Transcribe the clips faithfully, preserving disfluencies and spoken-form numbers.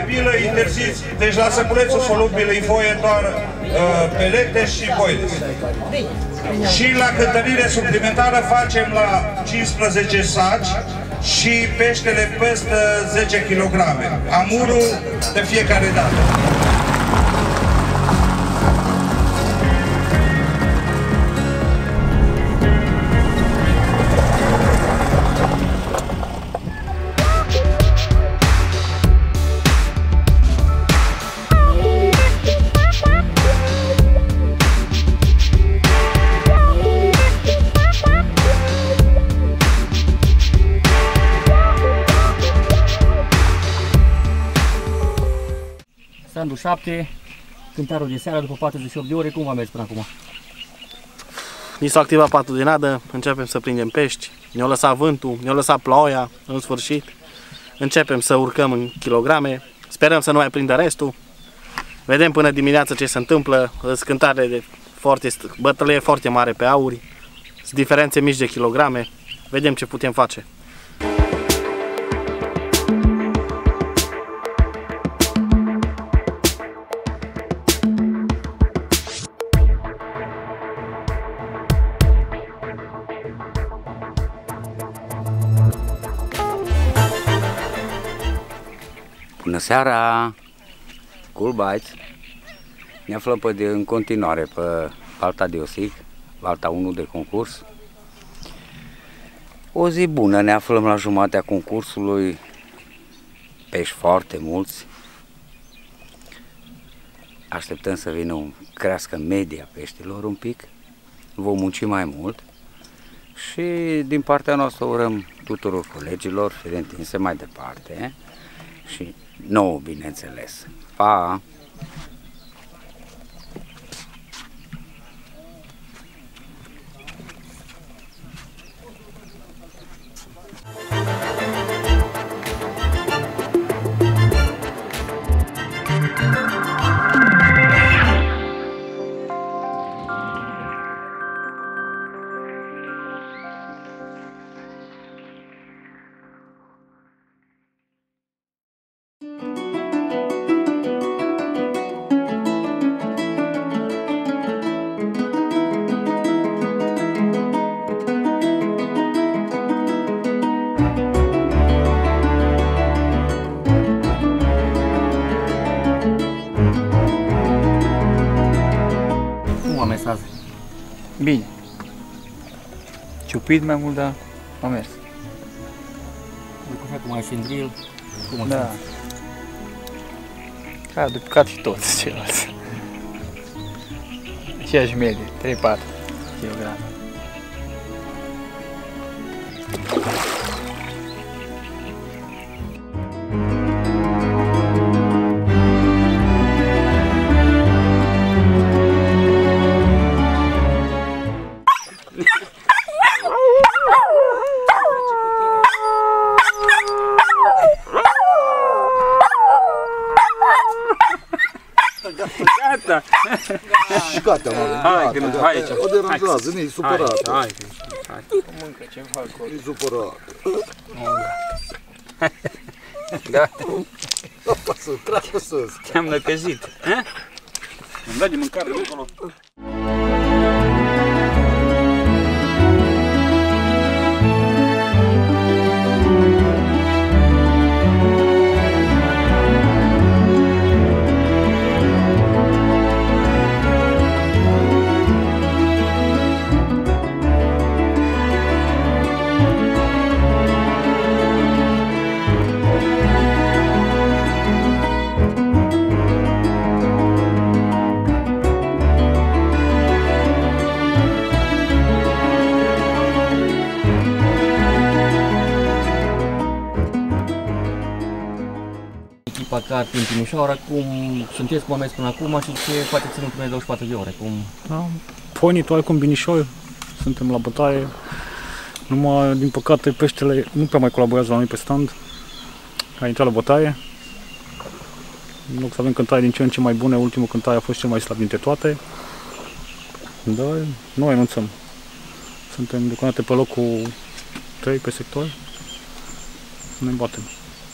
bilă interziți, deci la săculețul solubil îi voie doar uh, pelete și boile. Și la cântărire suplimentară facem la cincisprezece saci și peștele peste zece kilograme. Amurul de fiecare dată. Sandu șapte, cântarul de seară după patruzeci și opt de ore, cum v-a mers până acum? Ni s-a activat patul de nadă, începem să prindem pești, ne-a lăsat vântul, ne-a lăsat ploaia, în sfârșit. Începem să urcăm în kilograme, sperăm să nu mai prindă restul. Vedem până dimineața ce se întâmplă, sunt cântare de foarte, bătălie foarte mare pe auri, sunt diferențe mici de kilograme, vedem ce putem face. Bună seara! Cool Bites! Ne aflăm pe de, în continuare pe Balta de Osic, Balta unu de concurs. O zi bună, ne aflăm la jumatea concursului, pești foarte mulți. Așteptăm să vină un, crească media peștilor un pic, vom munci mai mult și din partea noastră urăm tuturor colegilor fire întinse mai departe și nouă, bineînțeles. Pa! Bine. Ciupit mai mult, dar a mers. Așa cum ai și în drill, cum da. Ca de picat și toți ceilalți. Aceeași medie, trei patru kilograme. Gata! Și gata, mă, hai, că nu, hai aici. O deranjează, nu-i supărat. Hai, hai. Mâncă ce fac acolo. Nu-i supărat. Gata. Apa sus, treabă sus. Te-am năcăzit. Îmi dai de mâncare de acolo. Pacat în Timișoara, cum sunteți, cum am mers până acum și ce faceți în ultimele douăzeci și patru de ore? Cum... Da, pornit oarecum binișor, suntem la bătaie, numai din păcate peștele nu prea mai colaborează la noi pe stand, a intrat la bătaie, în loc să avem cântaie din ce în ce mai bune, ultimul cântaie a fost cel mai slab dintre toate, dar nu renunțăm, suntem deocamdată pe locul trei pe sector, ne batem.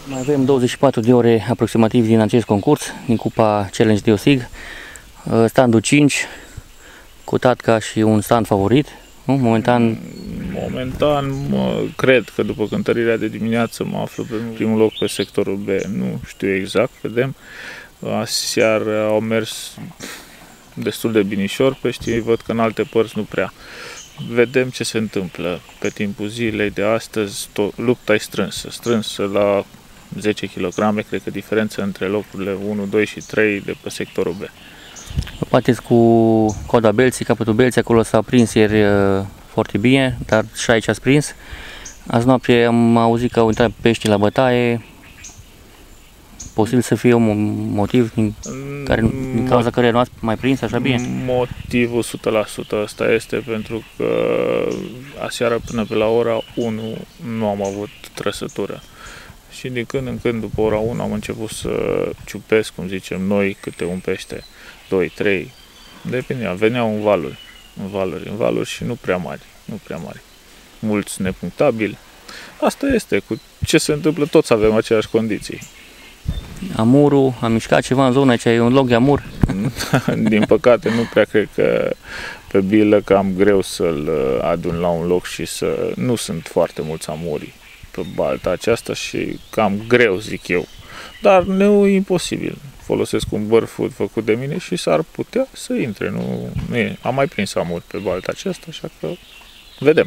Mai avem douăzeci și patru de ore aproximativ din acest concurs, din Cupa Challenge de Osig. Standul cinci, cotat ca și un stand favorit. Nu? Momentan... Momentan mă, cred că după cântărirea de dimineață mă aflu pe primul loc pe sectorul B. Nu știu exact, vedem. Aseară au mers destul de binișor peștii, văd că în alte părți nu prea. Vedem ce se întâmplă pe timpul zilei de astăzi. Lupta e strânsă, strânsă la zece kilograme, cred că diferența între locurile unu, doi și trei de pe sectorul B. Bateți cu coada Belții, capătul Belții, acolo s-a prins ieri uh, foarte bine, dar și aici ați prins. Azi noapte am auzit că au intrat pești la bătaie. Posibil să fie un motiv din, care, din cauza căreia nu ați mai prins așa bine? Motivul o sută la sută ăsta este pentru că aseară până pe la ora unu nu am avut trăsătură. Și din când în când după ora unu am început să ciupesc, cum zicem noi, câte un pește, doi, trei, depindea, veneau în valuri, în valuri, în valuri și nu prea mari, nu prea mari. Mulți nepunctabili. Asta este, cu ce se întâmplă, toți avem aceleași condiții. Amurul, a mișcat ceva în zona aici, e un loc de amur? Din păcate nu prea cred că pe bilă cam greu să-l adun la un loc și să... Nu sunt foarte mulți amuri pe balta aceasta și cam greu, zic eu. Dar nu e imposibil. Folosesc un bărfut făcut de mine și s-ar putea să intre. Nu, nu e. Am mai prins amuri pe balta aceasta, așa că vedem.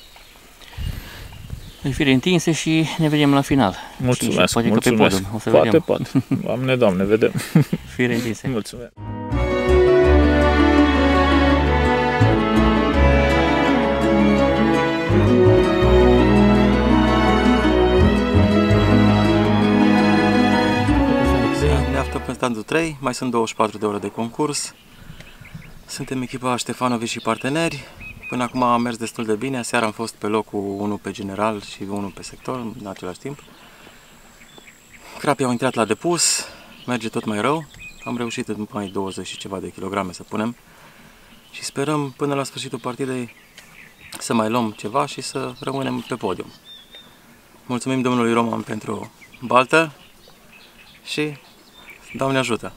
Fire întinse și ne vedem la final. Mulțumesc, și, și mulțumesc. Pe podium, o să poate, vedem. poate. Doamne, Doamne, vedem. Fire întinse. Mulțumesc. Ne aflăm pe standul trei, mai sunt douăzeci și patru de ore de concurs. Suntem echipa Ștefanovici și parteneri. Până acum am mers destul de bine, seara am fost pe locul unu pe general și unu pe sector în același timp. Crapii au intrat la depus, merge tot mai rău. Am reușit în mai douăzeci și ceva de kilograme să punem și sperăm până la sfârșitul partidei să mai luăm ceva și să rămânem pe podium. Mulțumim domnului Roman pentru baltă și Doamne ajută!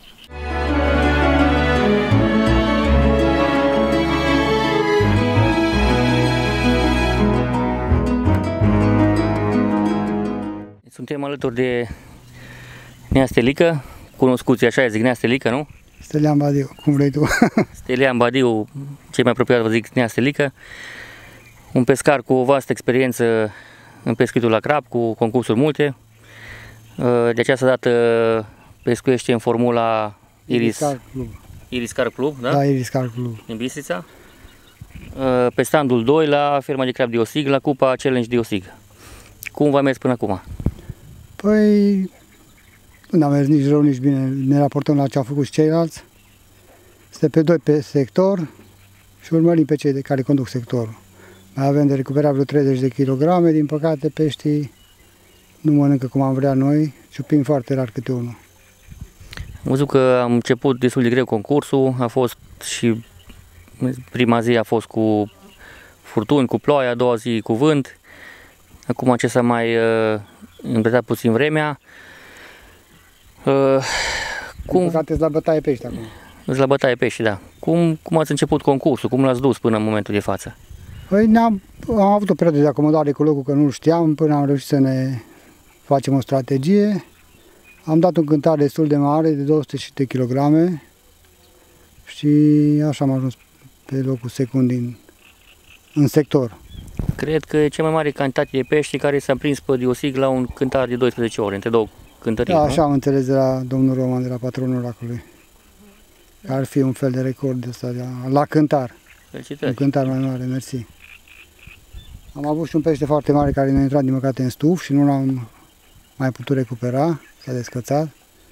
Suntem alături de Nea Stelică, cunoscuți așa, zic Nea Stelică, nu? Stelian Badiu, cum vrei tu. Stelian Badiu, cei mai apropiat vă zic Nea Stelică, un pescar cu o vastă experiență în pescuitul la crab, cu concursuri multe. De această dată pescuiește în formula Iris Carp Club. Iris Carp Club, da? Da, Iris Carp Club. Din Bistrița. Pe standul doi la ferma de crab de Osig, la Cupa Challenge de Osig. Cum v-a mers până acum? Păi, nu am mers nici rău, nici bine. Ne raportăm la ce au făcut și ceilalți. Suntem pe doi pe sector și urmărim pe cei de care conduc sectorul. Mai avem de recuperat vreo treizeci de kilograme, din păcate peștii nu mănâncă cum am vrea noi, ciupim foarte rar câte unul. Am văzut că am început destul de greu concursul, a fost și prima zi a fost cu furtuni, cu ploaie, a doua zi cu vânt. Acum ce s-a mai uh, îmbretat puțin vremea. Uh, cum... Din păcate la bătaie pești acum. La bătaie pești, da. Cum, cum ați început concursul? Cum l-ați dus până în momentul de față? Păi ne-am, am avut o perioadă de acomodare cu locul, că nu știam, până am reușit să ne facem o strategie. Am dat un cântar destul de mare, de două sute de kilograme și așa am ajuns pe locul secund din, în sector. Cred că e cea mai mare cantitate de pești care s-a prins pe Diosig la un cântar de doisprezece ore, între două cântării. Da, așa am înțeles de la domnul Roman, de la patronul lacului. Că ar fi un fel de record de ăsta, de la, la cântar. Felicitări. Un cântar mai mare, mersi. Am avut și un pește foarte mare care ne-a intrat din păcate în stuf și nu l-am mai putut recupera, s-a descățat.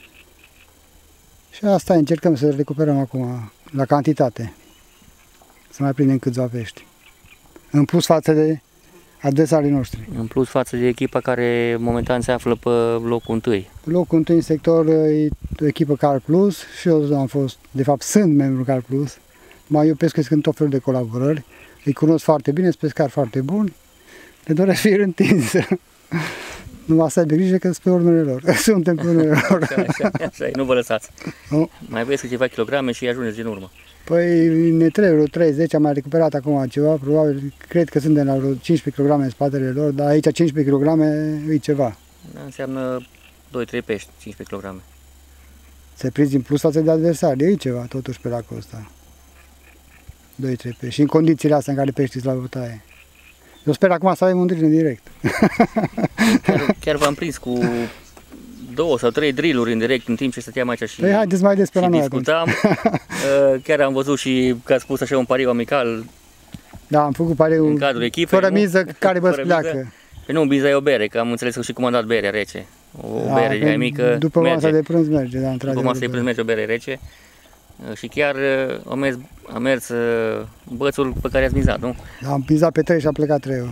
Și asta încercăm să recuperăm acum, la cantitate. Să mai prindem câțiva pești. În plus față de adversarii noștri. În plus față de echipa care momentan se află pe locul întâi. Locul întâi în sector e o echipă Carp Plus și eu am fost, de fapt sunt membru Carp Plus. Mai eu pescuiesc în tot felul de colaborări. Îi cunosc foarte bine, sunt pescari foarte buni. Le doresc fir întinsă. Numai să aibă grijă că sunt pe urmele lor. Suntem pe urmele lor. Așa, așa, așa, nu vă lăsați. Nu. Mai aveți câteva kilograme și ajungeți din urmă. Păi ne trebuie vreo treizeci, am mai recuperat acum ceva, probabil, cred că suntem la vreo cincisprezece kilograme în spatele lor, dar aici cincisprezece kilograme e ceva. Da, înseamnă doi trei pești, cincisprezece kilograme. Se prinzi în plus față de adversari, e ceva totuși pe lacul ăsta. doi trei pești și în condițiile astea în care peștii la bătaie. Eu sper acum să avem un drill în direct. Chiar, chiar v-am prins cu două sau trei drill-uri în direct în timp ce stăteam aici și, păi haideți mai des pe la noi discutam. Chiar am văzut și că ați spus așa un pariu amical. Da, am făcut pariu în cadrul echipei, fără miză, care bă pleacă. Miză. Păi nu, miza e o bere, că am înțeles că și comandat berea rece. O da, bere mai mică după merge. masa de prânz merge, da, După masa de prânz merge o bere rece. Și chiar a mers, a mers bățul pe care ați mizat, nu? Da, am mizat pe trei și am plecat trei.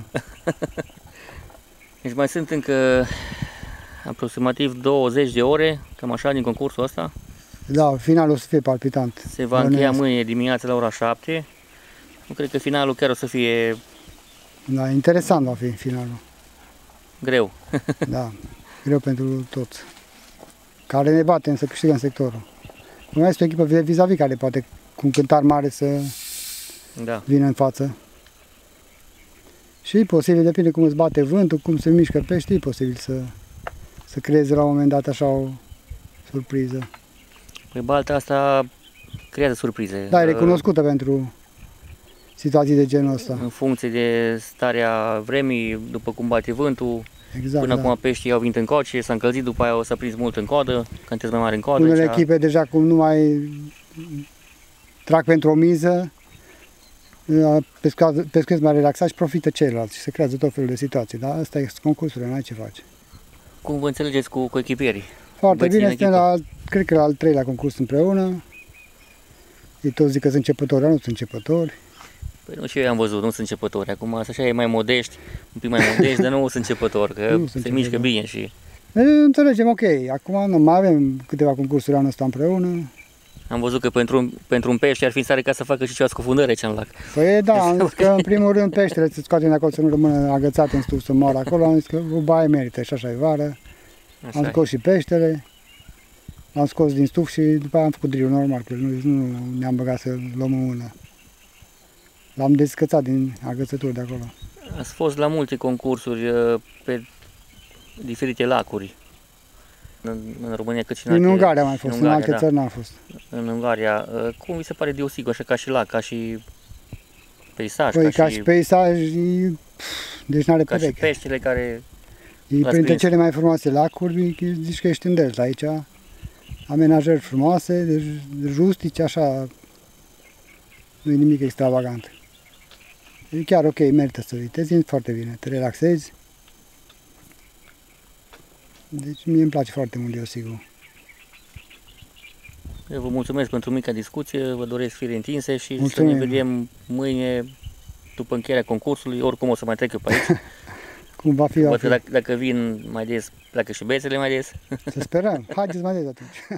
Deci mai sunt încă aproximativ douăzeci de ore, cam așa, din concursul ăsta. Da, finalul o să fie palpitant. Se va încheia mâine dimineața la ora șapte. Nu cred că finalul chiar o să fie... Da, interesant va fi finalul. Greu. Da, greu pentru toți. Care ne batem să câștigăm sectorul. Mai este o echipă vis-a-vis care poate cu un cântar mare să da. vină în față. Și e posibil, depinde cum îți bate vântul, cum se mișcă peștii, e posibil să, să creeze la un moment dat așa o surpriză. Păi balta asta creează surprize. Da, e recunoscută uh, pentru situații de genul ăsta. În funcție de starea vremii, după cum bate vântul. Exact, Până da. acum peștii au venit în coace, s-a încălzit, după aia o s-a prins mult în coadă, cantități mai mari în coadă. Unele cea... echipe deja cum nu mai trag pentru o miză, pescuiesc mai relaxat și profită ceilalți și se creează tot felul de situații. Dar asta e concursul, n-ai ce face. Cum vă înțelegeți cu, cu echipierii? Foarte bine, suntem la, cred că la al treilea concurs împreună. Ei toți zic că sunt începători, dar nu sunt începători. Păi nu, și eu am văzut, nu sunt începători. Acum așa e mai modești, un pic mai modești, dar nu sunt începători, că nu se mișcă bine și... E, înțelegem, ok. Acum nu mai avem câteva concursuri anul ăsta împreună. Am văzut că pentru un, pentru un pește ar fi în stare ca să facă și ceva scufundări aici în lac. Păi da, am zis că în primul rând peștele se scoate de acolo să nu rămână agățat în stuf să moară acolo. Am zis că o baie merită și așa e vară. Așa am scos e. și peștele. L-am scos din stuf și după aia am făcut drill normal, că nu, nu ne-am băgat să luăm în mână. L-am descățat din agățături de acolo. Ați fost la multe concursuri pe diferite lacuri. În, în România cât și în alte... În Ungaria am mai fost, în, Ungaria, în alte da. țări n-am fost. În Ungaria. Cum vi se pare Diosigul, așa ca și lac, ca și peisaj? Păi, ca, ca și, și peisaj, e... deci n-are ca pereche. Și peștile care... E printre prins. Cele mai frumoase lacuri, zici că ești în delta aici. Amenajări frumoase, deci rustice, așa, nu e nimic extravagant. E chiar ok, merită să vii, te simți foarte bine, te relaxezi. Deci mie îmi place foarte mult Diosigul. Eu vă mulțumesc pentru mica discuție, vă doresc fire întinse și Mulțumim. Să ne vedem mâine după încheierea concursului, oricum o să mai trec eu pe aici. Cum va fi, va fi. Dacă, dacă vin mai des, pleacă și bețele mai des. Să sperăm, haideți mai des atunci.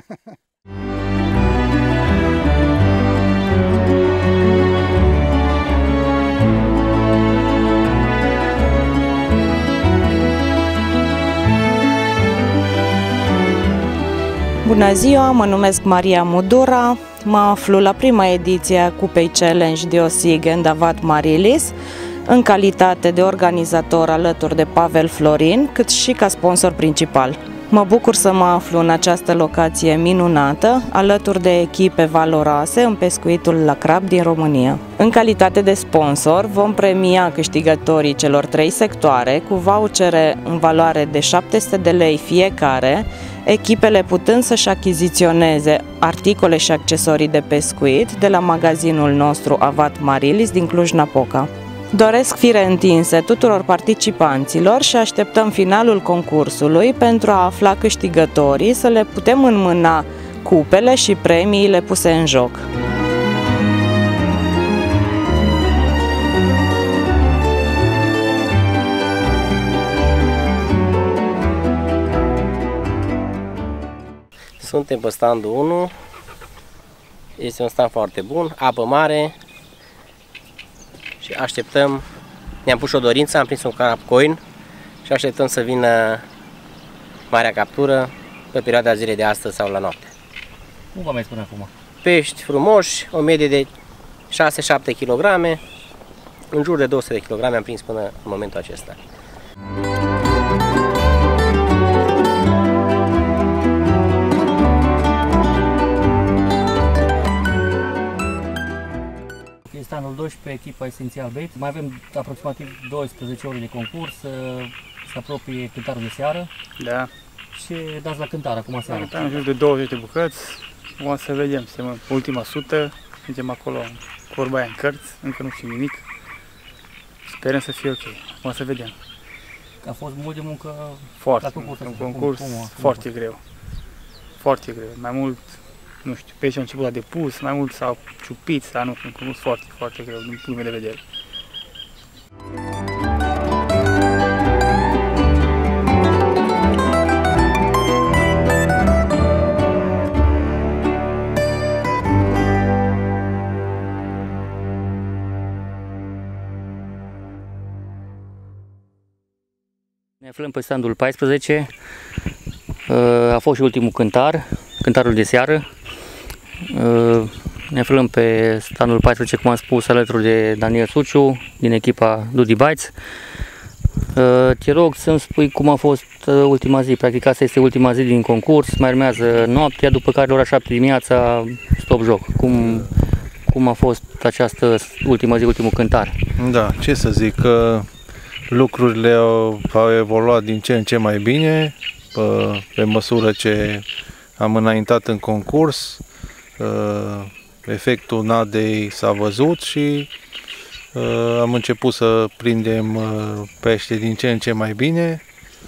Bună ziua, mă numesc Maria Mudura, mă aflu la prima ediție a Cupei Challenge Diosig and Avat Marilis, în calitate de organizator alături de Pavel Florin, cât și ca sponsor principal. Mă bucur să mă aflu în această locație minunată, alături de echipe valoroase în pescuitul la crab din România. În calitate de sponsor, vom premia câștigătorii celor trei sectoare cu vouchere în valoare de șapte sute de lei fiecare, echipele putând să-și achiziționeze articole și accesorii de pescuit de la magazinul nostru Avat Marilis din Cluj-Napoca. Doresc fire întinse tuturor participanților și așteptăm finalul concursului pentru a afla câștigătorii, să le putem înmâna cupele și premiile puse în joc. Suntem pe standul unu, este un stand foarte bun, apă mare și așteptăm, ne-am pus o dorință, am prins un carap coin și așteptăm să vină marea captură, pe perioada zilei de astăzi sau la noapte. Cum vă mai spune acum? Pești frumoși, o medie de șase șapte kilograme, în jur de două sute de kilograme am prins până în momentul acesta. Este anul doisprezece, echipa Esențial Bait. Mai avem aproximativ douăsprezece ore de concurs, se apropie cântarul de seară. Da. Și dați la cântar acum seara. Cântar în jur de douăzeci de bucăți. O să vedem, suntem ultima sută, suntem acolo cu vorba aia în cărți, încă nu știm nimic. Sperăm să fie ok. O să vedem. A fost mult de muncă foarte, la concurs, un concurs cum, cum foarte greu. Foarte greu. Mai mult, nu știu, peștii au început la depus, mai mult s-au ciupit, sau nu, un concurs foarte, foarte greu din punctul meu de vedere. Ne aflăm pe standul paisprezece, a fost și ultimul cântar, cântarul de seară. Ne aflăm pe standul paisprezece, cum am spus, alături de Daniel Suciu, din echipa Dudi Bites. Te rog să-mi spui cum a fost ultima zi, practic asta este ultima zi din concurs, mai urmează noaptea, după care la ora șapte dimineața stop joc. Cum, cum a fost această ultima zi, ultimul cântar? Da, ce să zic, că lucrurile au, au evoluat din ce în ce mai bine pe, pe măsură ce am înaintat în concurs. Efectul nadei s-a văzut și am început să prindem pește din ce în ce mai bine.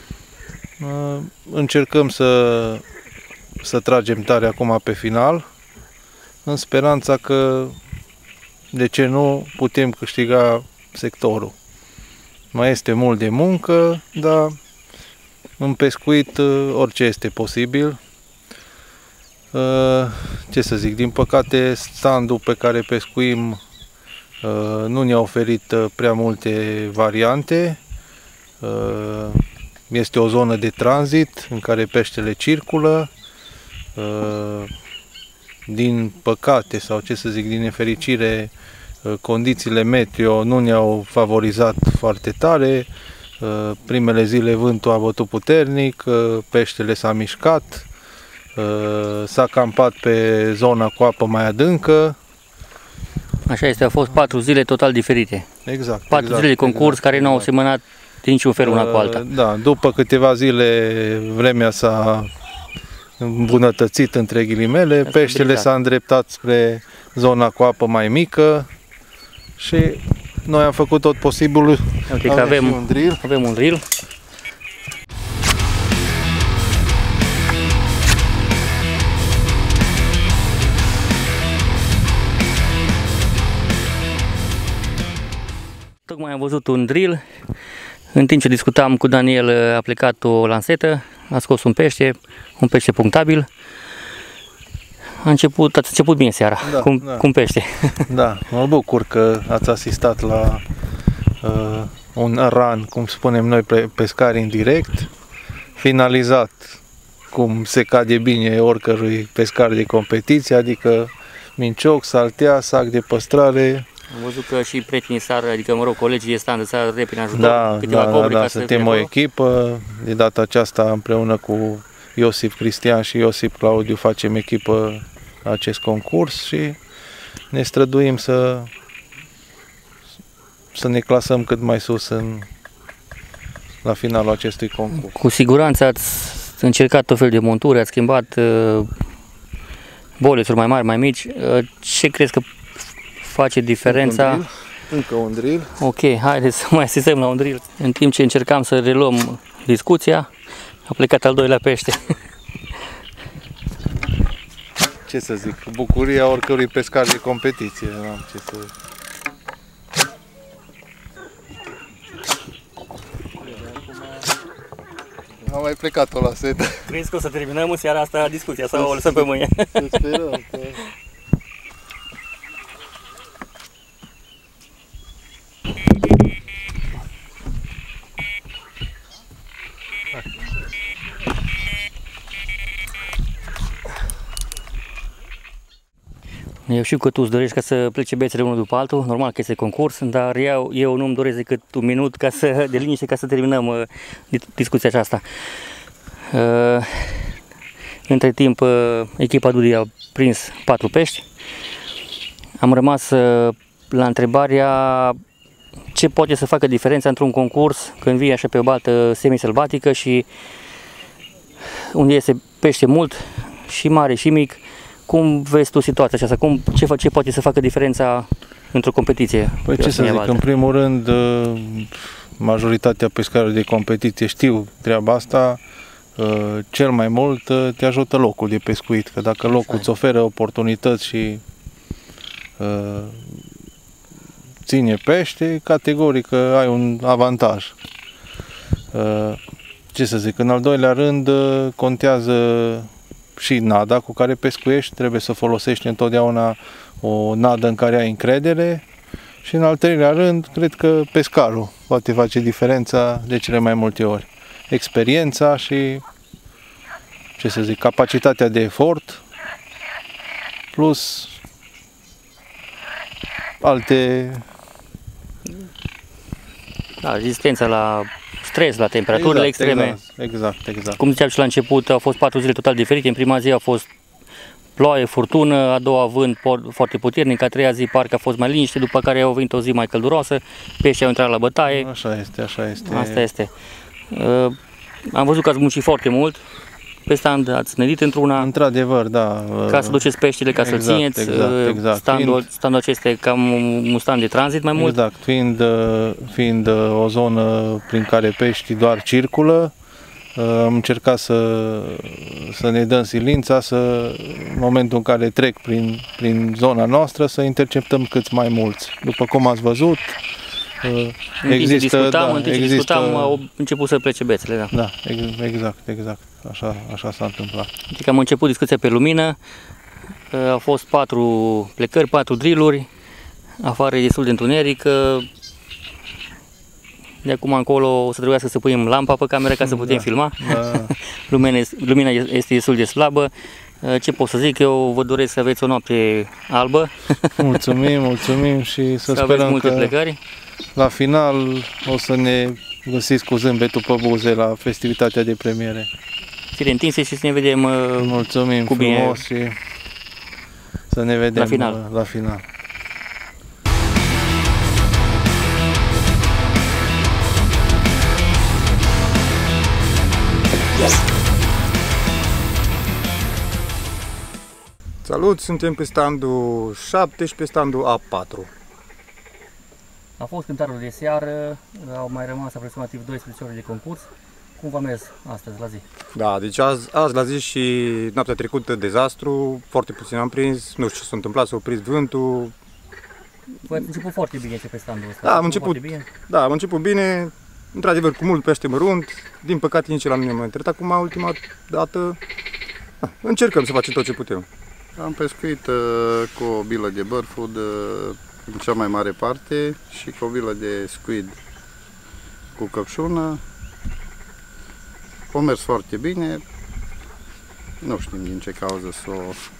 Încercăm să, să tragem tare acum pe final, în speranța că, de ce nu, putem câștiga sectorul. Mai este mult de muncă, dar în pescuit orice este posibil. Ce să zic, din păcate standul pe care pescuim nu ne-a oferit prea multe variante. Este o zonă de tranzit în care peștele circulă. Din păcate, sau ce să zic, din nefericire, condițiile meteo nu ne-au favorizat foarte tare. Primele zile vântul a bătut puternic, peștele s-a mișcat, s-a campat pe zona cu apă mai adâncă. Așa este, au fost patru zile total diferite. Exact. Patru exact, zile de concurs exact, care nu au semănat de niciun fel una cu alta. Da, după câteva zile vremea s-a îmbunătățit între ghilimele, peștele s-a îndreptat spre zona cu apă mai mică și noi am făcut tot posibilul. Okay, avem, avem un drill. Avem un drill. Tocmai am văzut un drill. În timp ce discutam cu Daniel, a plecat o lansetă, a scos un pește, un pește punctabil. A început, ați început bine seara, da, cum, da. cum pește. Da, mă bucur că ați asistat la uh, un run, cum spunem noi pescari în direct, finalizat cum se cade bine oricărui pescar de competiție, adică mincioc, saltea, sac de păstrare. Am văzut că și prietenii sar, adică mă rog, colegii de stand s-ar repede ajutor, da, câteva da, cobri da, ca da, suntem o echipă, de data aceasta împreună cu Iosif Cristian și Iosif Claudiu facem echipă la acest concurs și ne străduim să, să ne clasăm cât mai sus în, la finalul acestui concurs. Cu siguranță ați încercat tot fel de monturi, ați schimbat uh, bolesuri mai mari, mai mici. Uh, ce crezi că face diferența? Un Încă un drill. Ok, haideți să mai asistăm la un drill. În timp ce încercam să reluăm discuția, a plecat al doilea pește. Ce să zic, bucuria oricărui pescar de competiție. N-am ce să... Am mai plecat-o la set. Crezi că o să terminăm în seara asta discuția sau o lăsăm pe mâine? Sperăm că... Eu știu că tu îți dorești ca să plece bețele unul după altul, normal că este concurs, dar eu, eu nu-mi doresc decât un minut ca să, de liniște ca să terminăm uh, discuția aceasta. Uh, între timp, uh, echipa Dudi a prins patru pești. Am rămas uh, la întrebarea ce poate să facă diferența într-un concurs când vii așa pe o baltă semi-sălbatică și unde este pește mult, și mare și mic. Cum vezi tu situația aceasta? Cum, ce, ce poate să facă diferența într-o competiție? Păi ce să zic, baltă? În primul rând, majoritatea pescarilor de competiție știu treaba asta. Cel mai mult te ajută locul de pescuit, că dacă locul îți oferă oportunități și uh, ține pește, categoric ai un avantaj. Uh, ce să zic, în al doilea rând contează și nada cu care pescuiești, trebuie să folosești întotdeauna o nadă în care ai încredere și în al treilea rând, cred că pescarul poate face diferența de cele mai multe ori. Experiența și, ce să zic, capacitatea de efort plus alte... Da, rezistența la stres, la temperaturile exact, extreme. Exact, exact, exact. Cum ziceam și la început, au fost patru zile total diferite. În prima zi a fost ploaie, furtună, a doua vânt foarte puternic, a treia zi parcă a fost mai liniște, după care au venit o zi mai călduroasă, peștii au intrat la bătaie. Așa este, așa este. Asta este. Uh, am văzut că ați muncit foarte mult. Pe stand ați nădit într-una. Într-adevăr, da. Ca să duceți peștile, ca exact, să-l țineți. Exact, exact. Standul, fiind, standul acesta e cam un stand de tranzit mai mult. Exact, fiind, fiind o zonă prin care peștii doar circulă, am încercat să, să ne dăm silința, să, în momentul în care trec prin, prin zona noastră, să interceptăm cât mai mulți. După cum ați văzut, există, discutam, da, întâi există, discutam, au început să plece bețele, da. Da, exact, exact. Așa, așa s-a întâmplat. Deci că am început discuția pe lumină, au fost patru plecări, patru drill-uri, afară e destul de întuneric. De acum încolo o să trebuiască să punem lampa pe cameră ca să putem da, filma. Da. Lumina, lumina este destul de slabă. Ce pot să zic, eu vă doresc să aveți o noapte albă. Mulțumim, mulțumim și să, să sperăm multe că plecări. La final o să ne găsiți cu zâmbetul pe buze la festivitatea de premiere. Fire întinse și să ne vedem mulțumim cu frumos și să ne vedem la final. La final. Salut, suntem pe standul șapte și pe standul A patru. A fost cântarul de seară, au mai rămas aproximativ doisprezece ore de concurs. Cum v-a mers astăzi la zi? Da, deci azi, azi la zi și noaptea trecută dezastru, foarte puțin am prins, nu știu ce s-a întâmplat, s-a oprit vântul. Voi ați început foarte bine ce pe standul ăsta. Da, am început bine. Da, am început bine, într-adevăr cu mult pește mărunt, din păcate nici la mine m-a intrat. Acum, ultima dată, da, încercăm să facem tot ce putem. Am pescuit uh, cu o bilă de bărfud uh, în cea mai mare parte și cu o bilă de squid cu căpșună. A mers foarte bine, nu știm din ce cauză s-o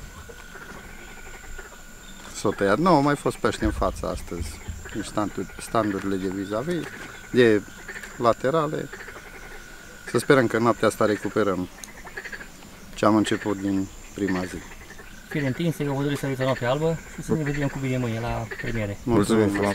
s-o tăiat. Nu, au mai fost pește în față astăzi, în standuri, standurile de vis-a-vis, de laterale. Să sperăm că noaptea asta recuperăm ce am început din prima zi. Fire întinse, eu vă doresc să aveți o noapte albă și să ne vedem cu bine mâine la premiere. Mulțumim frumos!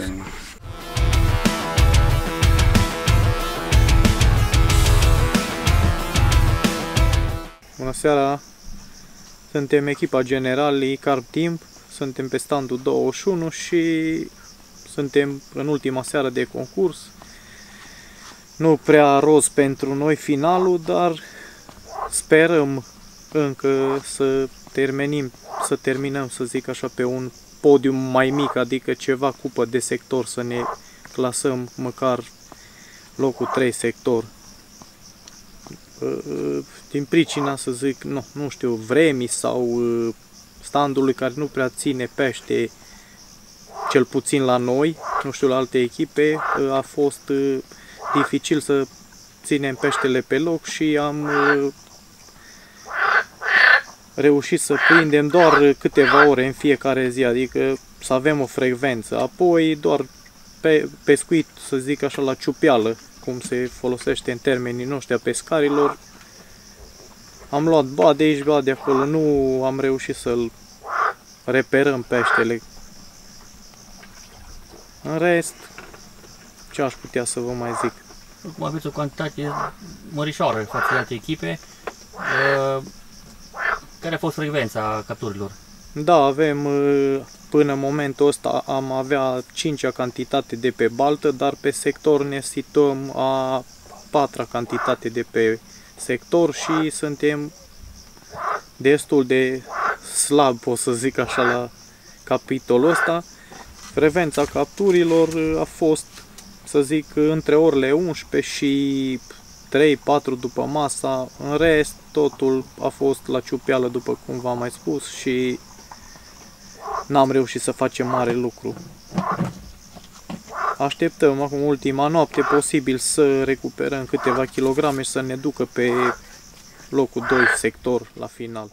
Bună seara! Suntem echipa generalii Carp Team, suntem pe standul douăzeci și unu și suntem în ultima seară de concurs. Nu prea roz pentru noi finalul, dar sperăm încă să terminim, să terminăm, să zic așa, pe un podium mai mic, adică ceva cupă de sector, să ne clasăm măcar locul trei sector. Din pricina, să zic, nu, nu știu, vremii sau standului care nu prea ține pește, cel puțin la noi, nu știu, la alte echipe, a fost dificil să ținem peștele pe loc și am reușit să prindem doar câteva ore în fiecare zi, adică să avem o frecvență. Apoi doar pe pescuit, să zic așa, la ciupeală, cum se folosește în termenii noștri a pescarilor. Am luat ba de aici, ba de acolo, nu am reușit să-l reperăm peștele. În rest, ce aș putea să vă mai zic? Acum aveți o cantitate mărișoară față de alte echipe. Care a fost frecvența capturilor? Da, avem până în momentul ăsta am avea cincea cantitate de pe baltă, dar pe sector ne situăm a patra cantitate de pe sector și suntem destul de slab, pot să zic așa, la capitolul ăsta. Frecvența capturilor a fost, să zic, între orele unsprezece și trei patru după masa. În rest, totul a fost la ciupeală, după cum v-am mai spus, și n-am reușit să facem mare lucru. Așteptăm acum ultima noapte, posibil să recuperăm câteva kilograme și să ne ducă pe locul doi sector la final.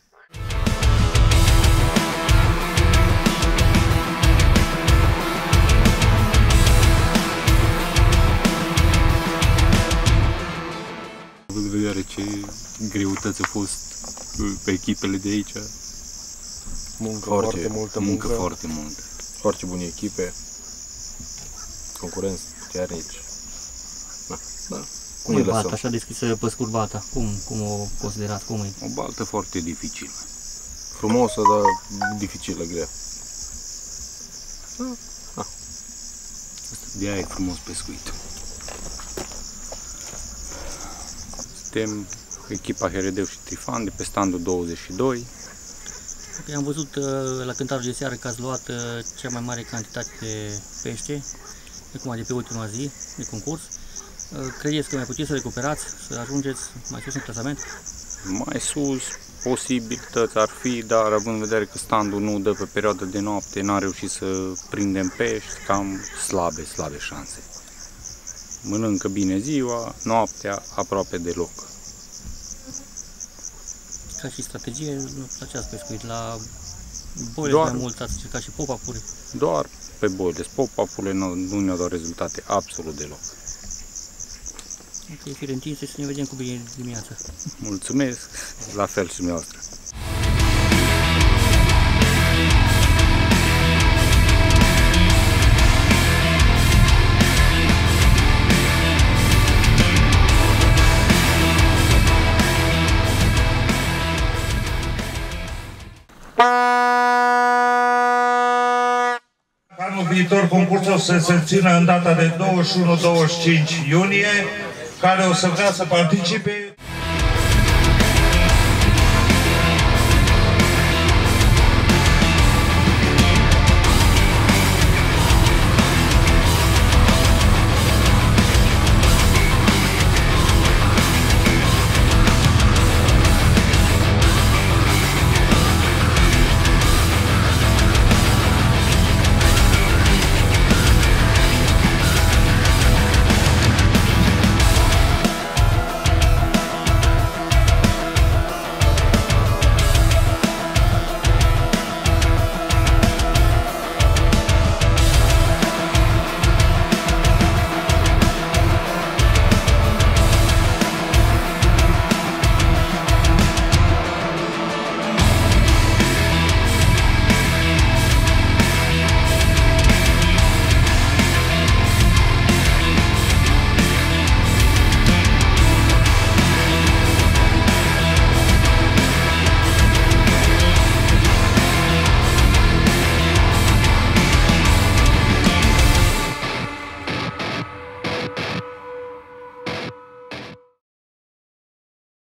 Având în vedere ce greutăți au fost pe echipele de aici. Muncă foarte, foarte multă, muncă, muncă foarte multă. Foarte bune echipe, concurenți puternici. Da, da. Cum e balta, așa deschisă pe scurt balta? Cum, cum o considerați? Cum e? O baltă foarte dificilă. Frumosă, dar dificilă, grea. Da. Da. De aia e frumos pescuit. Suntem echipa Heredeu și Trifan de pe standul douăzeci și doi. Okay, am văzut la cântarul de seară că ați luat cea mai mare cantitate de pește, acum de pe ultima zi de concurs. Credeți că mai puteți să recuperați, să ajungeți mai sus în clasament? Mai sus, posibilități ar fi, dar având în vedere că standul nu dă pe perioadă de noapte, n-am reușit să prindem pești, cam slabe, slabe șanse. Mănâncă bine ziua, noaptea aproape deloc. Ca și strategie, la ce ați pescuit? La boile Doar, mai mult ați încercat și pop-up-uri? Doar pe boile. Pop-up-urile nu, nu ne-au dat rezultate absolut deloc. Ok, fire întinse și să ne vedem cu bine dimineața. Mulțumesc, la fel și dumneavoastră. Anul viitor concursul o să se țină în data de douăzeci și unu douăzeci și cinci iunie, care o să vrea să participe